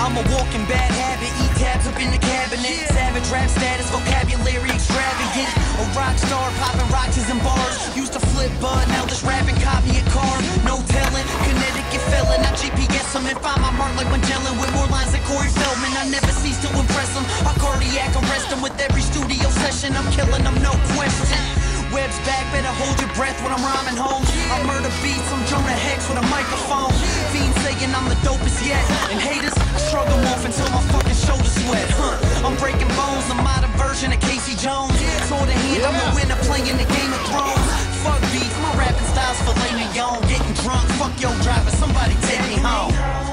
I'm a walking bad habit, eat tabs up in the cabinet. Savage rap status, vocabulary extravagant. A rock star, popping rocks in bars. Used to flip bud, now just rapping, copy a car. No telling, Connecticut felon. I GPS him and find my mark like Magellan. With more lines than Corey Feldman, I never cease to impress him. I cardiac arrest him with every studio session. I'm killing them, no question. Web's back, better hold your breath when I'm rhyming home. I murder beats, I'm Jonah Hex with a microphone. Fiends saying I'm the dopest yet, and haters, I shrug them off until my fucking shoulders sweat. I'm breaking bones, the modern version of Casey Jones. Sword in hand, I'm the winner playing the Game of Thrones. Fuck beats, my rapping style's filet mignon. Getting drunk, fuck your driver, somebody take me home.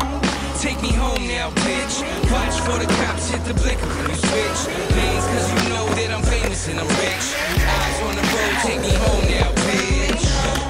Take me home now, bitch. Watch for the cops hit the blicker when you switch lanes, cause you know that I'm famous and I'm rich. Eyes on the road, take me home now, bitch.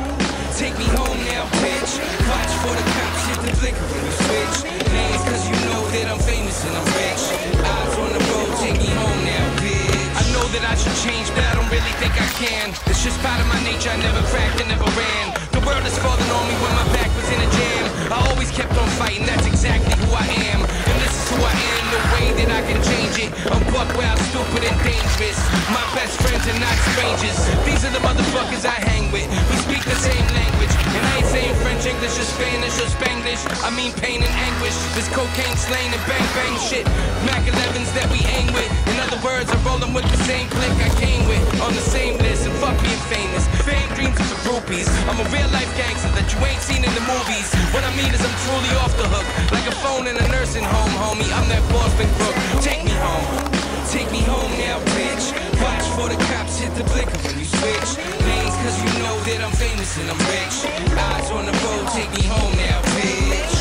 Take me home now, bitch. Watch for the cops hit the blicker when you switch lanes, cause you know that I'm famous and I'm rich. Eyes on the road, take me home now, bitch. I know that I should change, but I don't really think I can. It's just part of my nature, I never cracked and never ran. The world is falling on me when my back was in a jam. I always kept on fighting, that's exactly who I am. And this is who I am, the way that I can change it. I'm buck wild, stupid and dangerous. My best friends are not strangers. These are the motherfuckers I hang with. We speak the same language. And I ain't saying French, English, or Spanish, or Spanglish. I mean pain and anguish. This cocaine slain and bang bang shit. Mac 11s that we aim with. In other words, I'm rolling with the same clique I came with. On the same list, and fuck being famous. Fame dreams are for groupies. I'm a real life gangster that you ain't seen in the movies. What I mean is I'm truly off the hook. Like a phone in a nursing home, homie. I'm that Boston crook. Take me home. Take me home now, bitch. Watch for the cops hit the blicker when you switch lanes, cause you know that I'm famous and I'm rich. Eyes on the road, take me home now, bitch.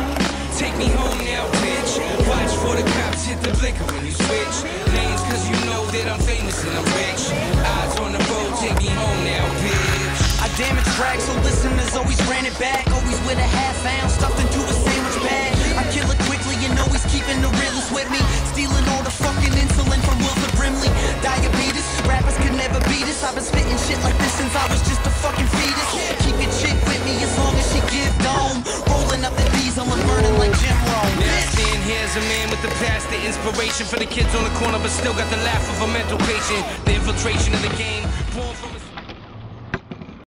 Take me home now, bitch. Watch for the cops hit the blicker when you switch lanes, cause you know that I'm famous and I'm rich. Eyes on the road, take me home now, bitch. I damage tracks, so listeners always ran it back. Always with a half ounce stuffed into a sandwich bag. I kill it quickly and always keeping the realest with me. Stealing all the fucking insulin from Wilford Brimley. Diabetes, rappers could never beat us. I've been spitting shit like this since I was just a fucking fetus. Keep your chick with me as long as she give dome. Rolling up the D's, I'm burning like Jim Rome. Now stand here as a man with the past, the inspiration for the kids on the corner, but still got the laugh of a mental patient. The infiltration of the game, born from a